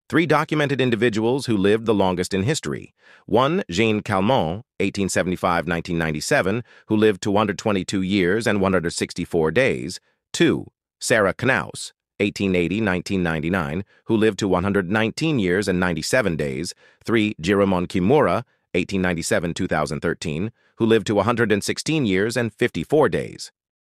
Three documented individuals who lived the longest in history. 1. Jeanne Calment, 1875-1997, who lived 222 years and 164 days. 2. Sarah Knaus, 1880-1999, who lived to 119 years and 97 days. 3. Jiromon Kimura, 1897-2013, who lived to 116 years and 54 days.